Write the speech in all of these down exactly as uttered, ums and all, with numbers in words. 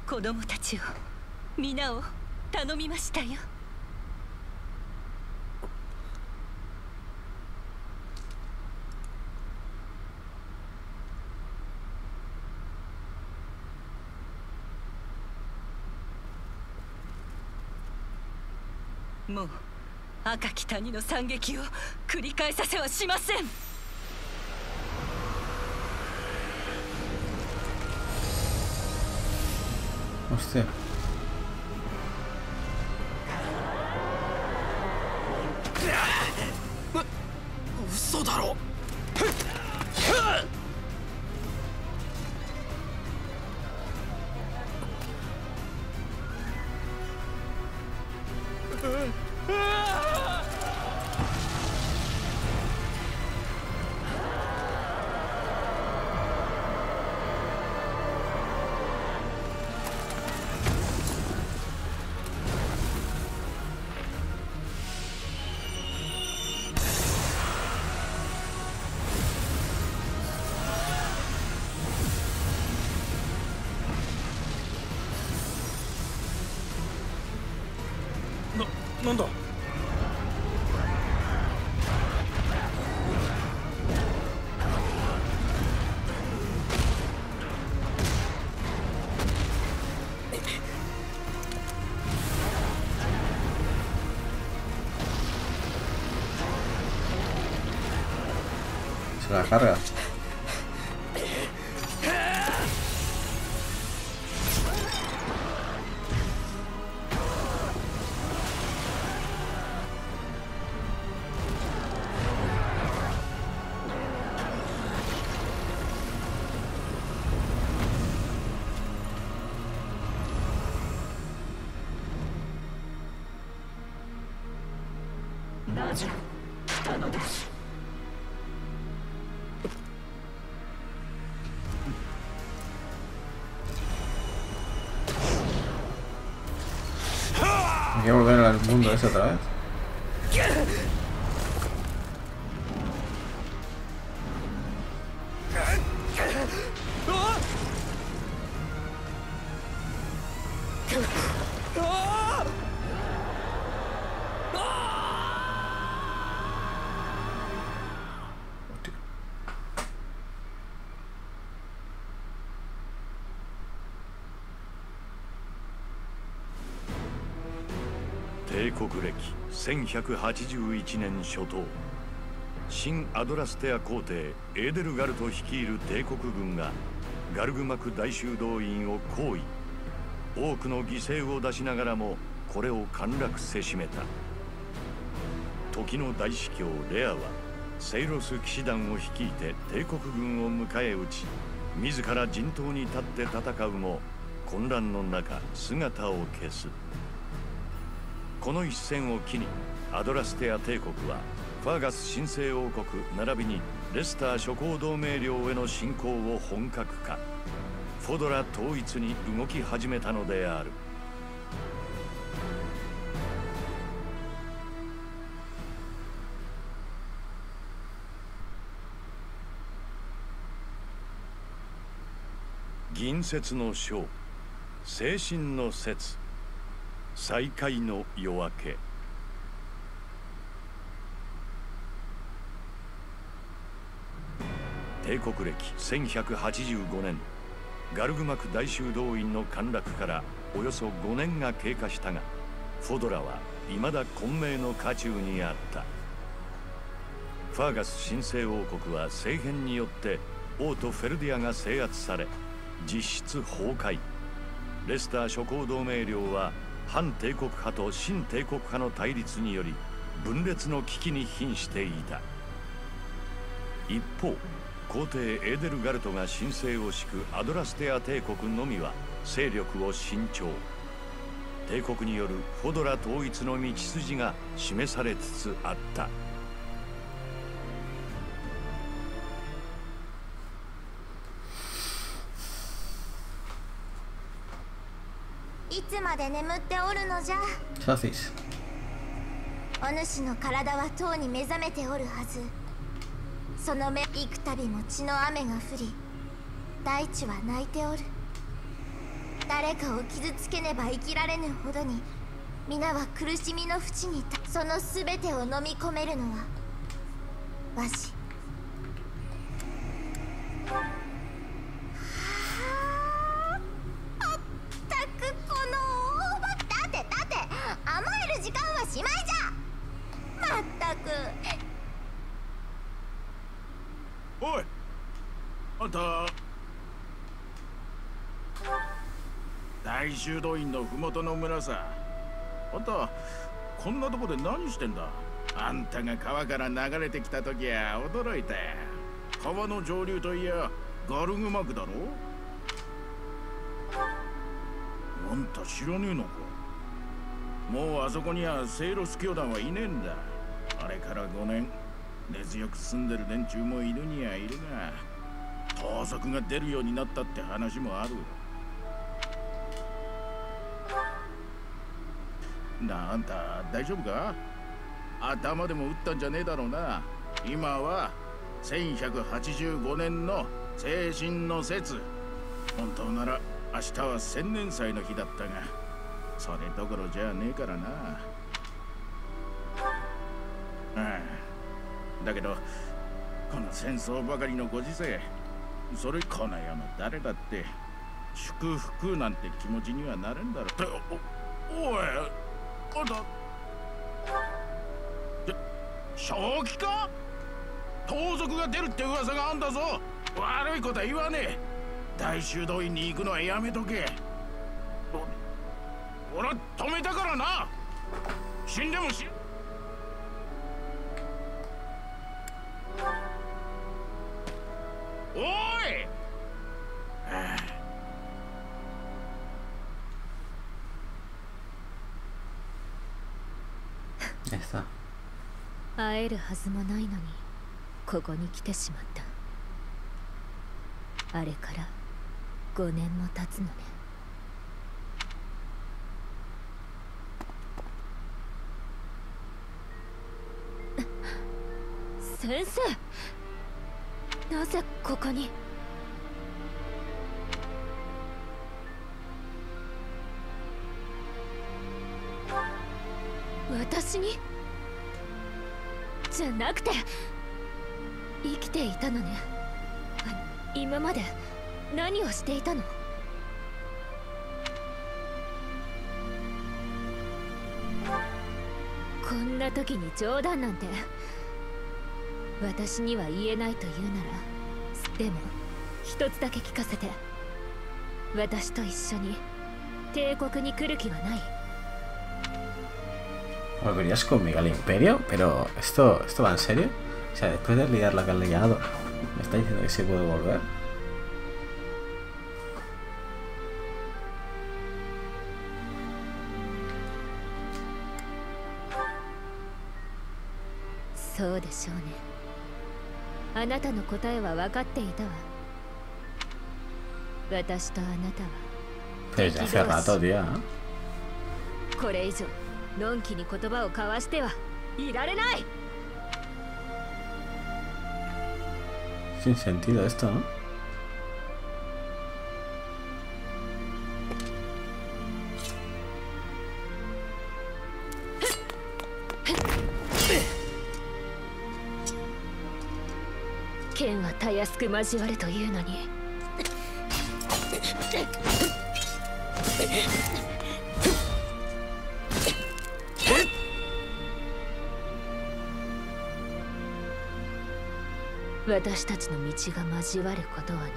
子供たちを皆を頼みましたよ。もう赤き谷の惨劇を繰り返させはしません。 Hostia. Usoだろ。な、なんだ。 Se la carga. Hay que volver al mundo ese otra vez. 帝国暦せんひゃくはちじゅういちねん初頭、新アドラステア皇帝エーデルガルト率いる帝国軍がガルグマク大修道院を包囲。多くの犠牲を出しながらもこれを陥落せしめた。時の大司教レアはセイロス騎士団を率いて帝国軍を迎え撃ち、自ら陣頭に立って戦うも混乱の中姿を消す。この一戦を機にアドラステア帝国はファーガス神聖王国並びにレスター諸侯同盟領への侵攻を本格化、フォドラ統一に動き始めたのである。銀節の章、精神の節、再会の夜明け。帝国暦せんひゃくはちじゅうごねん、ガルグマク大修道院の陥落からおよそごねんが経過したが、フォドラは未だ混迷の渦中にあった。ファーガス神聖王国は政変によって王都フェルディアが制圧され実質崩壊。レスター諸侯同盟領は反帝国派と新帝国派の対立により分裂の危機に瀕していた。一方、皇帝エーデルガルトが神聖を敷くアドラステア帝国のみは勢力を伸長。帝国によるフォドラ統一の道筋が示されつつあった。 いつまで眠っておるのじゃ。 Chasis. お主の体はとうに目覚めておるはず。その目幾度も血の雨が降り、大地は泣いておる。 誰かを傷つけねば生きられぬほどに皆は苦しみの淵に立その全てを飲み込めるのはわし。はあ、まったくこのだってだって甘える時間はしまいじゃ。まったく。 おい、あんた大修道院の麓の村さ。あんたこんなとこで何してんだ。あんたが川から流れてきた時は驚いたよ。川の上流といやガルグマクだろ。あんた知らねえのか。もうあそこにはセイロス教団はいねえんだ。あれからごねん根強く住んでる連中もいるにはいるが、盗賊が出るようになったって話もある。なあ、あんた大丈夫か。頭でも打ったんじゃねえだろうな。今はせんひゃくはちじゅうごねんの精神の節。本当なら明日は千年祭の日だったが、それどころじゃねえからな。ああ、だけどこの戦争ばかりのご時世、それこの世の誰だって祝福なんて気持ちにはなれんだろ。お、おい、あんた正気か。盗賊が出るって噂があんだぞ。悪いことは言わねえ。大修道院に行くのはやめとけ。お俺は止めたからな。死んでも死おい、はあ、 Ya está. 会えるはずもないのにここに来てしまった。あれからごねんも経つのね。先生、なぜここに。私にじゃなくて生きていたのね。今まで何をしていたの。こんな時に冗談なんて私には言えないというなら、でも一つだけ聞かせて。私と一緒に帝国に来る気はない。 ¿Volverías conmigo al imperio? Pero ¿esto, esto va en serio? O sea, después de liar la que han liado, ¿me está diciendo que sí puedo volver? Sí, でしょうね。あなたの答えは分かっていたわ。私とあなたは Pero ya hace rato, tía. これ以上のんきに言葉を交わしてはいられない。 Sin sentido esto, ¿no? 剣はたやすく交わるというのに。私たちの道が交わることはない。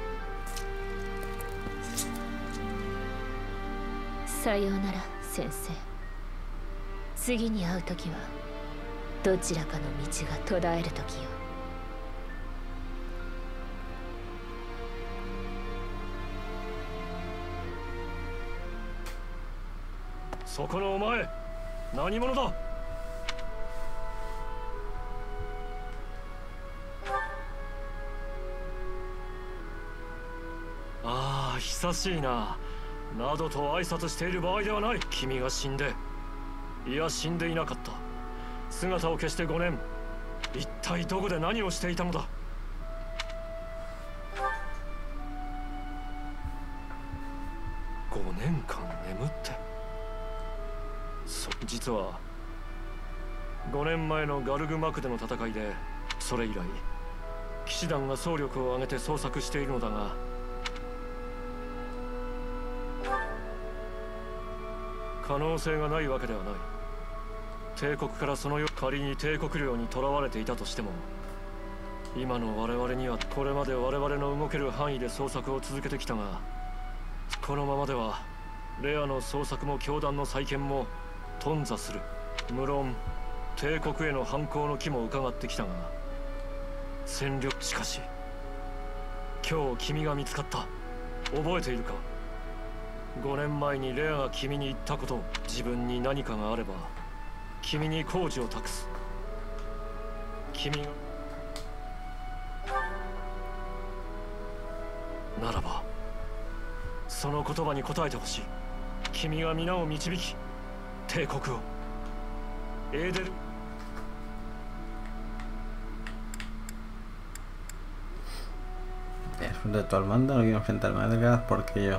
さようなら先生。次に会う時はどちらかの道が途絶える時よ。 そこのお前、何者だ。ああ、久しいな。などと挨拶している場合ではない。君が死んで、いや死んでいなかった。姿を消してごねん。一体どこで何をしていたのだ。 実はごねんまえのガルグマクでの戦いで、それ以来騎士団が総力を挙げて捜索しているのだが、可能性がないわけではない。帝国からそのよ仮に帝国領に囚われていたとしても、今の我々にはこれまで我々の動ける範囲で捜索を続けてきたが、このままではレアの捜索も教団の再建も頓挫する。無論帝国への反抗の機も伺ってきたが、戦力しかし今日君が見つかった。覚えているか？ごねんまえにレアが君に言ったこと。自分に何かがあれば君に工事を託す。君がならばその言葉に応えてほしい。君が皆を導き、帝国をエーデル。 Enfrento al mando, no quiero enfrentarme a Edgar porque yo.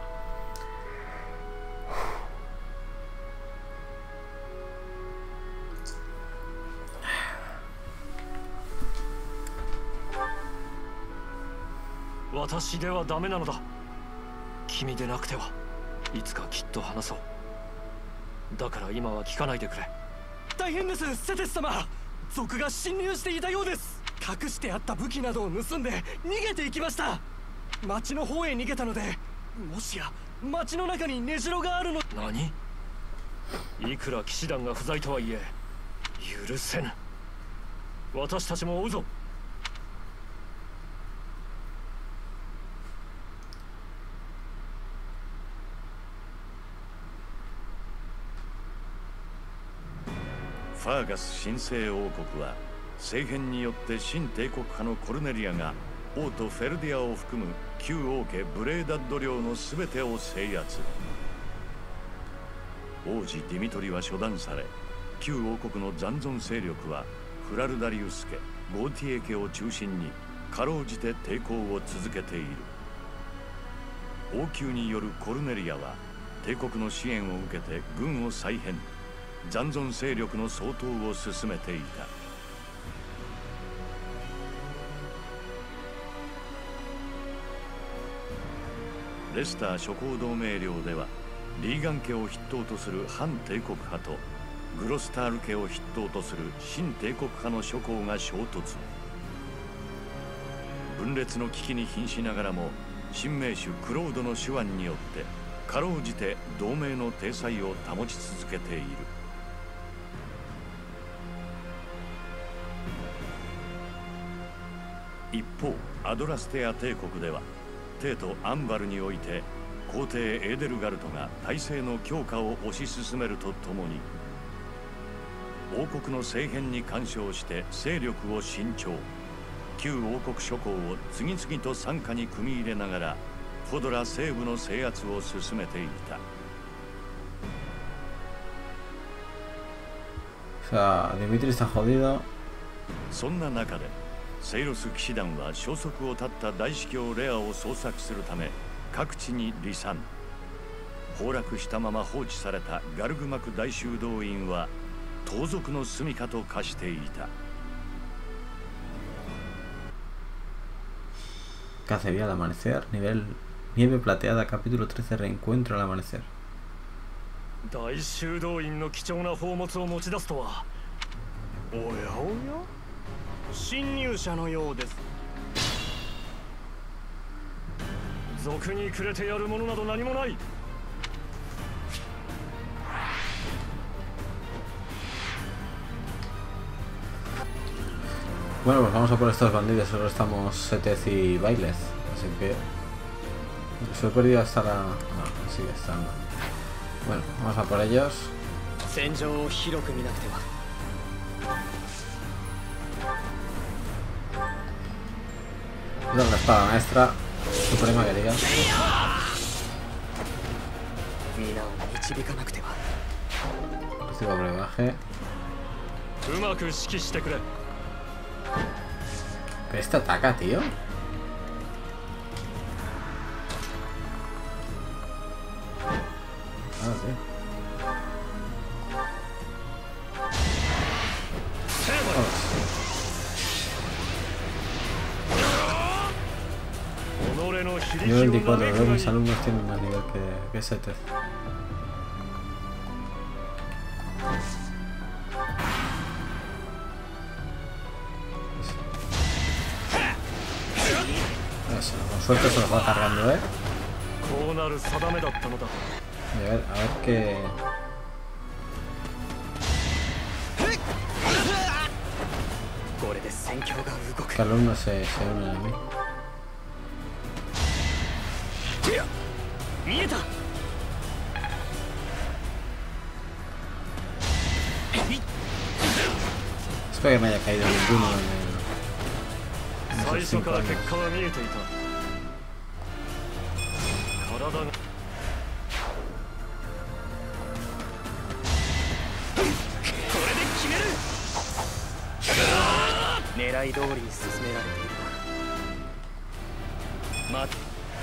Watashi de wa dame na no da. Kimi de nakute waいつかきっと話そう。だから今は聞かないでくれ。 大変です、セテス様。賊が侵入していたようです。隠してあった武器などを盗んで逃げていきました。町の方へ逃げたので、もしや町の中に根城があるの。 何？いくら騎士団が不在とはいえ許せぬ。私たちも追うぞ。 ファーガス神聖王国は政変によって新帝国派のコルネリアが王都フェルディアを含む旧王家ブレーダッド領の全てを制圧。王子ディミトリは処断され、旧王国の残存勢力はフラルダリウス家、ゴーティエ家を中心にかろうじて抵抗を続けている。王宮によるコルネリアは帝国の支援を受けて軍を再編、残存勢力の掃討を進めていた。レスター諸侯同盟領ではリーガン家を筆頭とする反帝国派とグロスタール家を筆頭とする新帝国派の諸侯が衝突。分裂の危機に瀕しながらも新名手クロードの手腕によってかろうじて同盟の体裁を保ち続けている。一方、アドラステア帝国では帝都アンバルにおいて皇帝エーデルガルトが体制の強化を推し進めるとともに、王国の政変に干渉して勢力を伸長、旧王国諸侯を次々と傘下に組み入れながらフォドラ西部の制圧を進めていた。 O sea, Dimitri está jodido. そんな中でセイロス騎士団は消息を絶った大司教レアを捜索するため各地に離散。崩落したまま放置されたガルグマク大修道院は盗賊の住処と化していた。 Cacería al amanecer, nivel nieve plateada, capítulo trece, reencuentro al amanecer. 大修道院の貴重な宝物を持ち出すとは。 おやおや、侵入者のようです。 賊にくれてやるものなど何もない。 Bueno, pues vamos a por estos bandidos. Solo estamos Setez y Bailes, así que se he perdido hasta la... no, sigue estando. Bueno, vamos a por ellos. Cuidado con la espada maestra suprema que diga. Recibo brebaje. ¿Pero este ataca, tío? Ah, sí. Nivel veinticuatro, todos mis alumnos tienen más nivel que, que Seteth. Eso, con suerte se los va cargando, ¿eh? こうなる定めだったのだ。 Y a ver, a ver qué... ¿Qué alumnos se, se unen a mí? Espero que me haya caído ninguno en, el, en esos cinco años. 狙い通りに進められているな。ま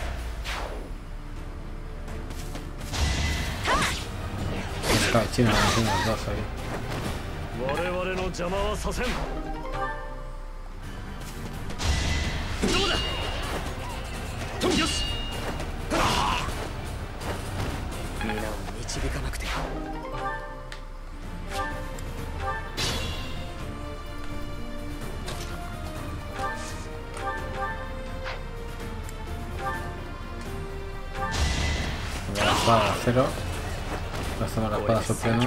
China, China, los dos ahí. 我々の邪魔はさせん。どうだ。よし。皆を導かなくて。 La espada cero. Hacemos la espada suprema.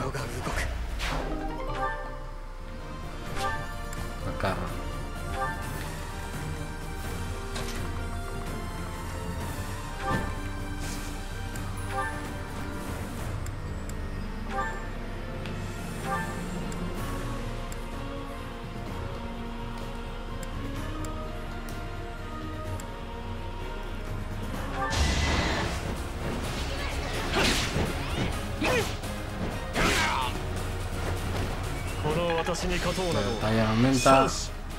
El carro. Batalla aumenta.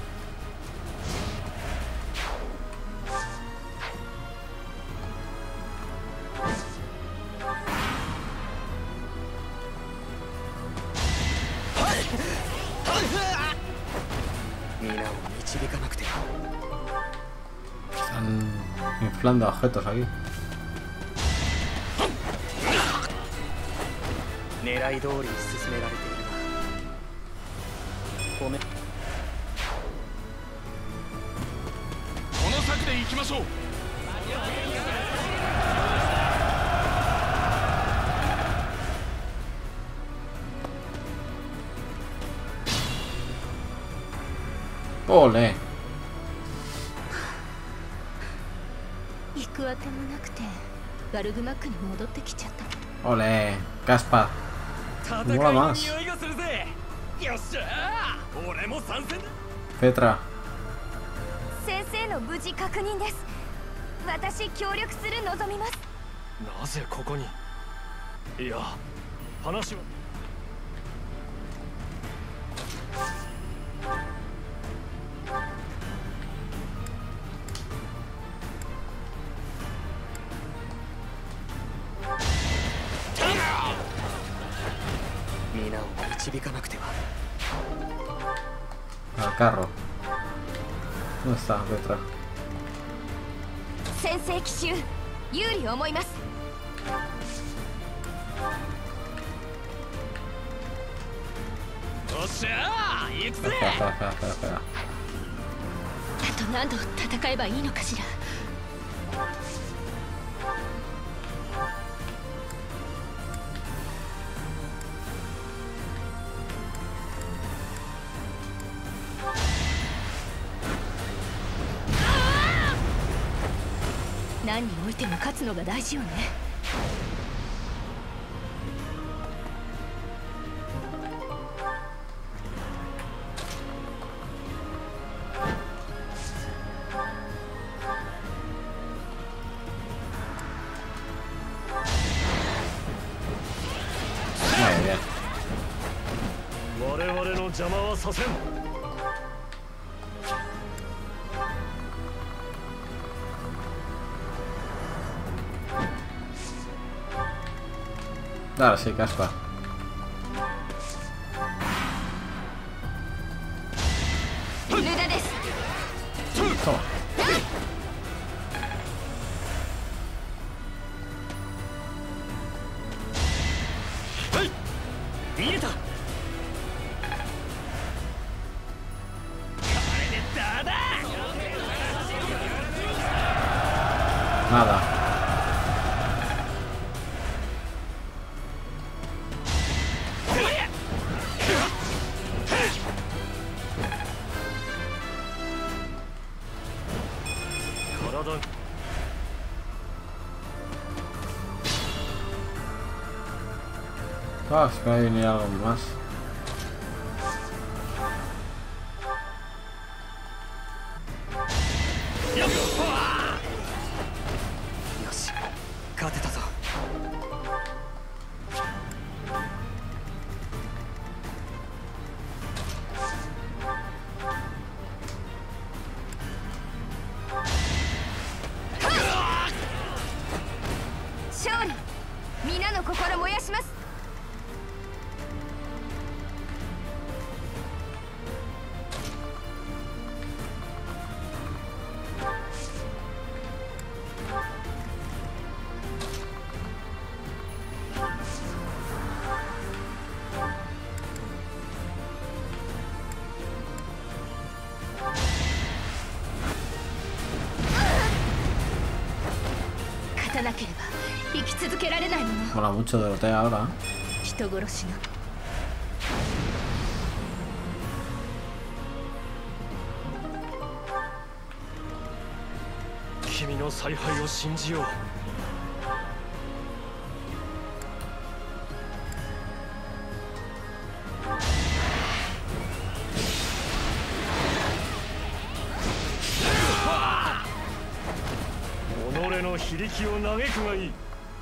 Están inflando objetos aquí. 狙い通りに進められている。 この策で行きましょう。 Ole. 行くあてもなくてガルグマックに戻ってきちゃった。 Ole, Caspa. Mola más. Petra. 先生の無事確認です。私協力する望みます。 なぜここに？いや、話は。皆を導かなくては。 Al carro. ¿Dónde está Petra? 先生奇襲、有利思います。 おっしゃー、行くぜ。 あと何度戦えばいいのかしら。何においても勝つのが大事よね。 我々の邪魔はさせん。 Ahora sí, Caspa. Toma. 見れた。これでだだ。 Nada. Ah, espera que venir algo más. Yoし、勝てたぞ。 勝利、皆の心燃やします。勝たなければ生き続けられないもの。 Mola mucho Dorotea ahora. 人殺しの君の采配を信じよう。己の非力を嘆くがいい。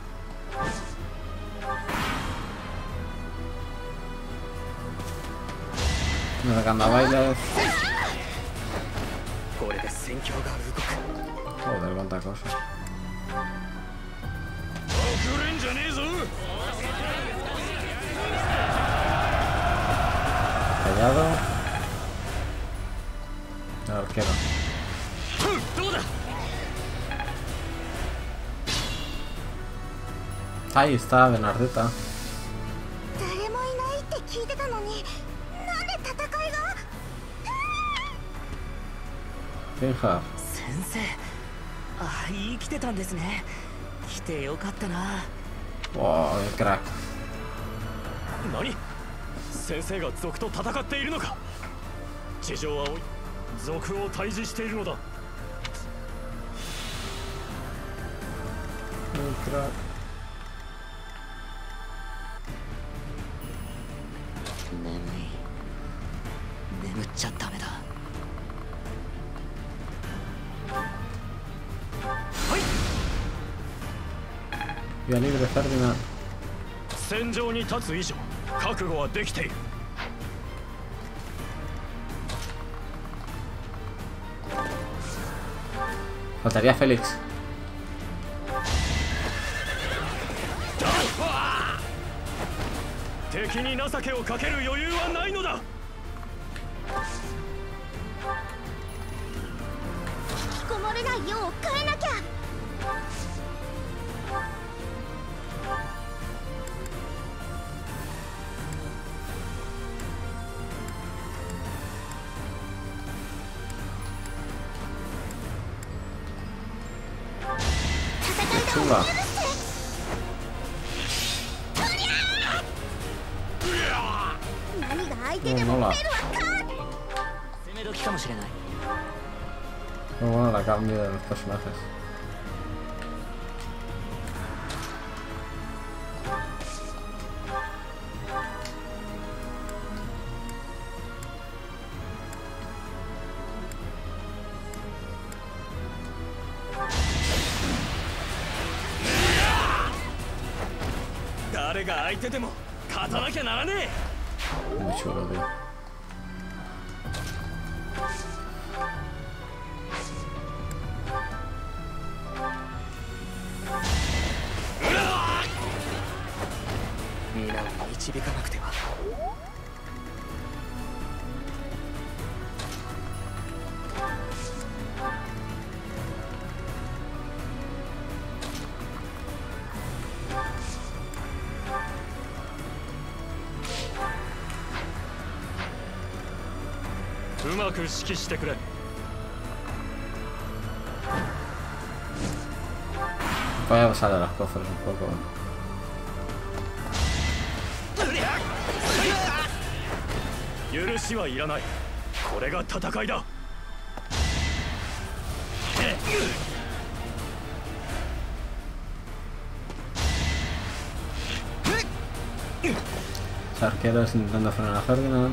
Atacando a Bailes. これで戦況が動く。 Joder, cuánta cosa. 遅れんじゃねえぞ。 Callado. El arquero. どうだ。 Ahí está Bernardetta. 誰もいないって聞いてたのに、なんで戦いが。 Fija. 先生、あ、生きてたんですね。来てよかったな。 Wow, el crack. 何？先生が族と戦っているのか。地上は追い、族を退治しているのだ。 El crack. 眠い。眠っちゃダメだ。 Vía libre, Ferdinand. 戦場に立つ以上、覚悟はできている。 Faltaría Félix. 敵に情けをかける余裕はないのだ。 引きこもれないよう変えなきゃ。 Chunga. 何が相手でも No, 出る mola. わか。 攻め時かもしれない。 Muy bueno la cambio de los personajes. 誰が相手でも勝たなきゃならねえ。 Muy chulo, tío. 皆を導かなくては。 Joder, うまく指揮してくれ。 Voy a pasar de los cofres un poco. 許しはいらない。これが戦いだ。 Arqueros intentando frenar a Ferdinand.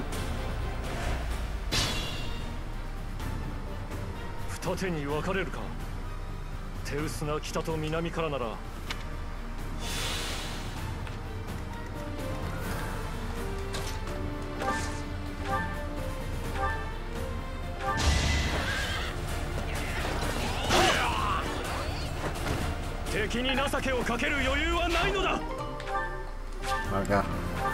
二手に分かれるか。手薄な北と南からなら。敵に情けをかける余裕はないのだ。 Acá.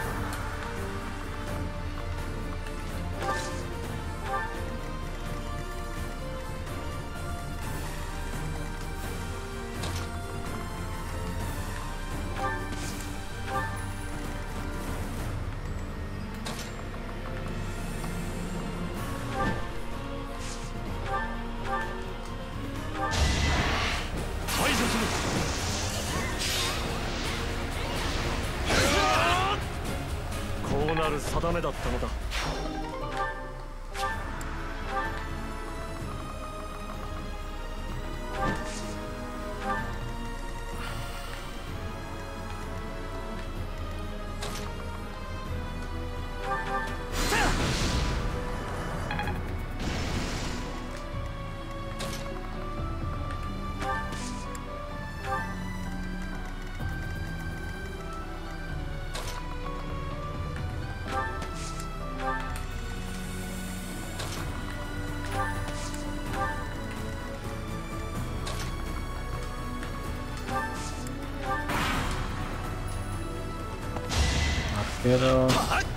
定めだったのだ。Arqueros.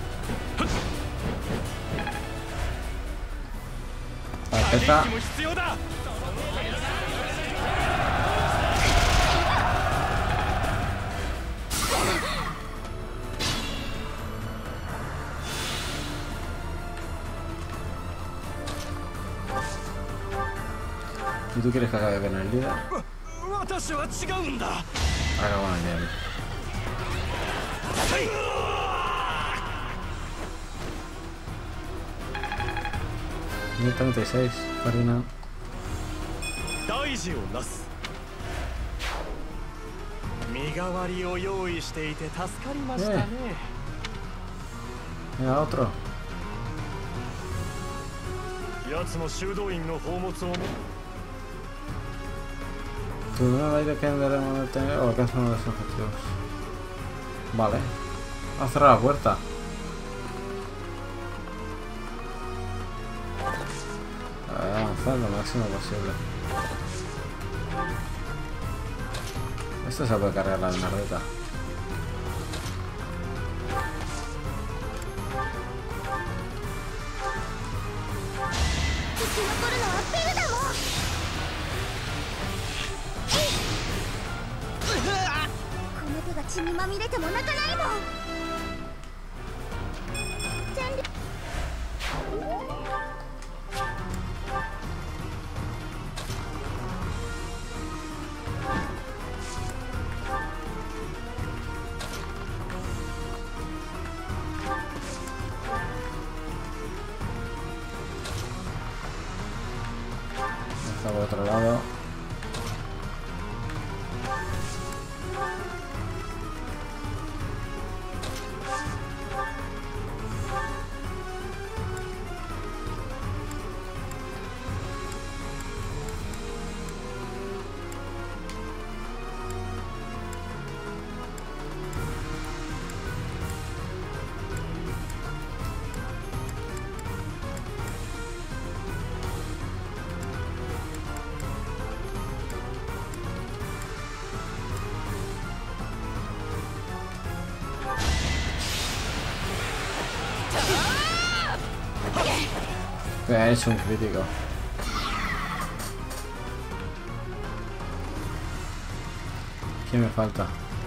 Tarjeta. ¿Y tú quieres que acabe con el líder? Acaba con el líder. treinta y seis, Ferdinand. 大事をなす。身代わりを用意していて助かりましたね。 Venga, otro. 奴の修道院の宝物を。 Tu nueva idea que andaremos a tener o alcanzar uno de los objetivos. Vale. A cerrar la puerta. Avanzar lo máximo posible. Esto se puede cargar la nardeta. Está por otro lado. Es un crítico. ¿Quién me falta?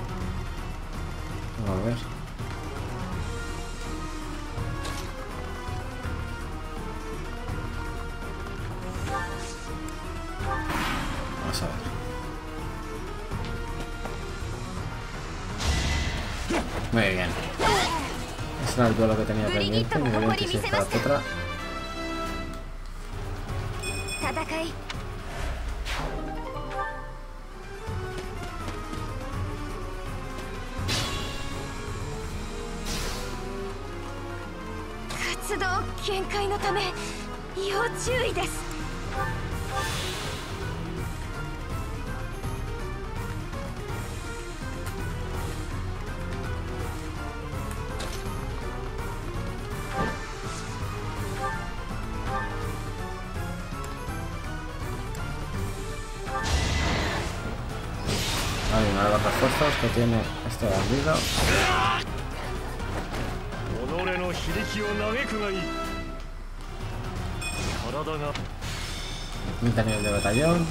Vamos a ver. Muy bien. Ese era el duelo que tenía pendiente. Nivel veintiséis para Petra. 戦い 活動限界のため要注意です。 Hay una de las refuerzos que tiene este bandido. Mitad nivel de batallón.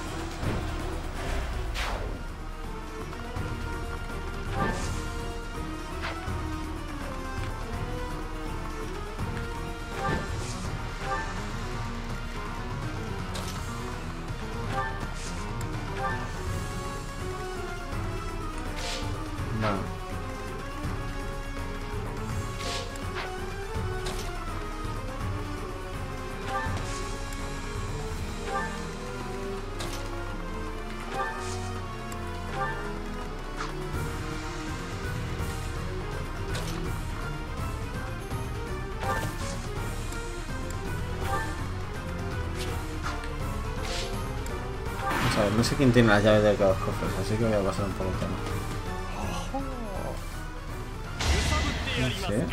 No. Vamos a ver, no sé quién tiene las llaves de cada cofres, así que voy a pasar un poco el tema. No sé.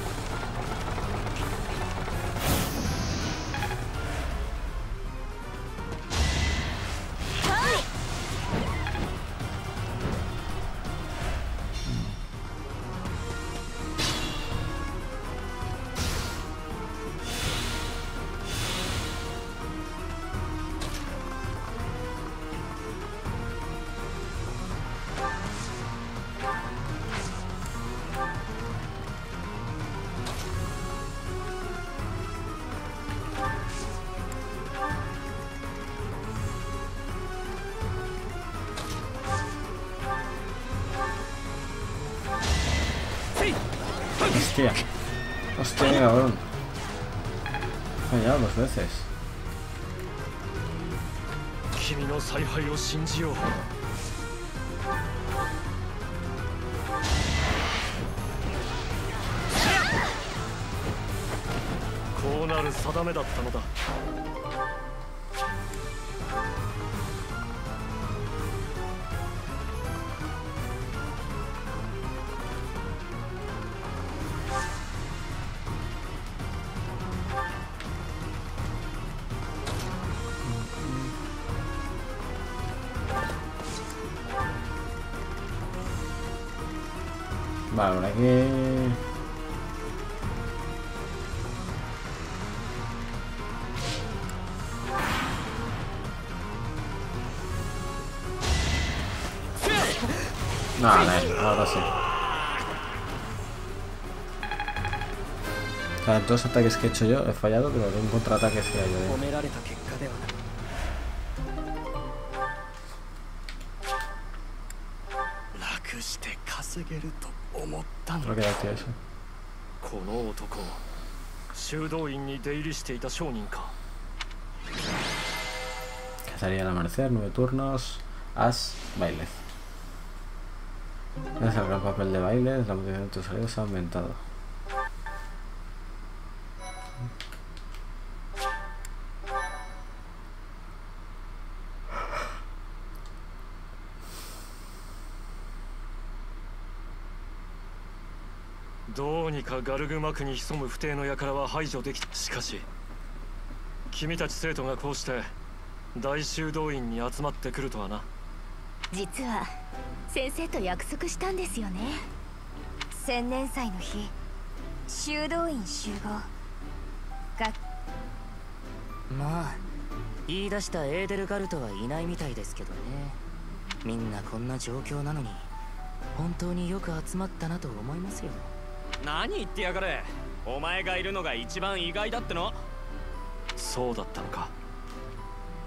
Hostia. Hostia, cabrón. He fallado dos veces. Vale, por aquí. Vale, ahora sí. O sea, en todos los ataques que he hecho yo he fallado, pero de un contraataque sí ha ido bien. Creo que era tío eso. Cazaría al amanecer, nueve turnos. As, baile. Gracias al gran papel de baile, la motivación de tus salidas ha aumentado. Doうにかガルグマクに潜む不定の輩は排除できた。しかし君たち生徒がこうして大修道院に集まってくるとはな。 実は先生と約束したんですよね。千年祭の日、修道院集合が。 まあ言い出したエーデルガルトはいないみたいですけどね。みんなこんな状況なのに本当によく集まったなと思いますよ。 何言ってやがれ。お前がいるのが一番意外だっての。 そうだったのか。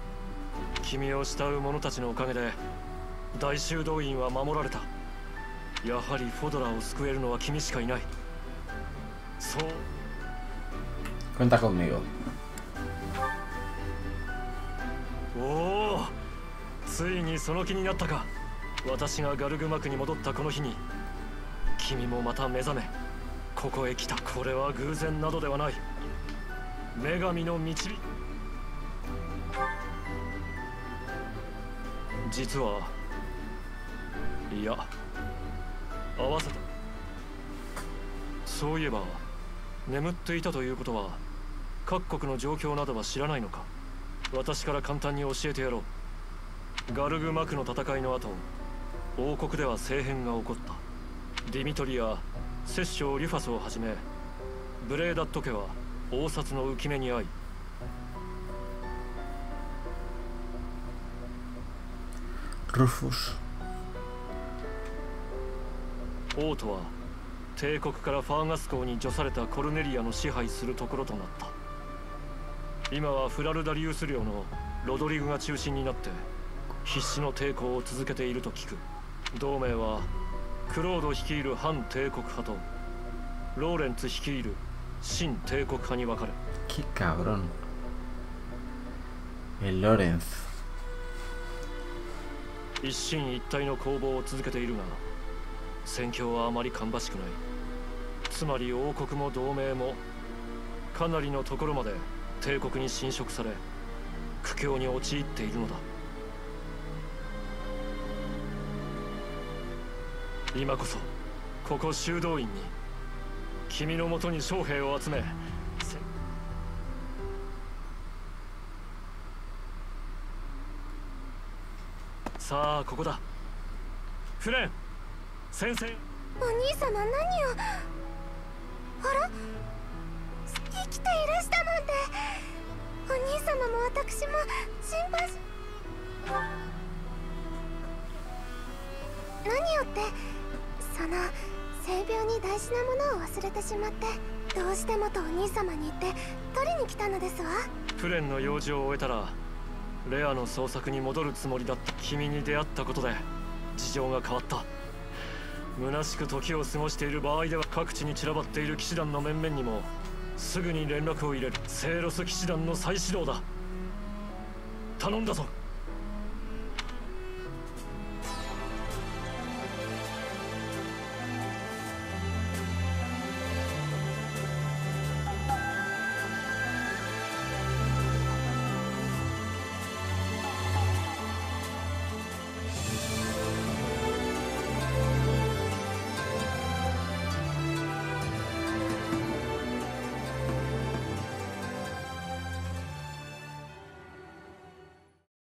君を慕う者たちのおかげで大修道院は守られた。 やはりフォドラを救えるのは君しかいない。そう。 Cuenta conmigo. おお、ついにその気になったか。私がガルグマクに戻ったこの日に君もまた目覚めここへ来た。これは偶然などではない。女神の導き。実はいや合わせた。そういえば眠っていたということは各国の状況などは知らないのか。私から簡単に教えてやろう。ガルグマクの戦いの後、王国では政変が起こった。ディミトリや摂政リュファスをはじめブレーダット家は王札の浮き目に遭い、 ルフス王都は帝国からファーガス港に除されたコルネリアの支配するところとなった。今はフラルダリウス領のロドリグが中心になって必死の抵抗を続けていると聞く。同盟はクロード率いる反帝国派とローレンツ率いる新帝国派に分かれ。 Qué cabrón. El Lorenz. 一進一退の攻防を続けているが戦況はあまり芳しくない。つまり王国も同盟もかなりのところまで帝国に侵食され苦境に陥っているのだ。今こそここ修道院に君のもとに将兵を集め、さあここだ。フレン先生。 お兄様何を。あら、生きていらしたなんて。お兄様も私も心配し。何よって、その性病に大事なものを忘れてしまって、どうしてもとお兄様に言って取りに来たのですわ。 フレンの用事を終えたらレアの捜索に戻るつもりだった。君に出会ったことで事情が変わった。虚しく時を過ごしている場合では各地に散らばっている騎士団の面々にもすぐに連絡を入れる。セイロス騎士団の再始動だ。頼んだぞ。